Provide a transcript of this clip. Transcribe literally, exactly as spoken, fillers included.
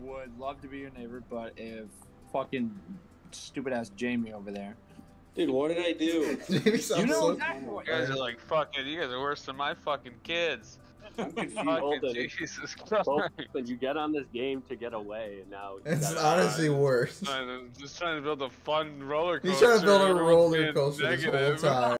would love to be your neighbor, but if fucking stupid ass Jamie over there. Dude, what did I do? Jamie sounds You know so exactly what You guys are like fucking. You guys are worse than my fucking kids. I'm confused. Fucking Bolton, Jesus Christ. Bolton, you get on this game to get away, and now you It's gotta- honestly worse. Trying to- Just trying to build a fun roller coaster. He's trying to build a Everyone's roller being coaster this whole negative. time.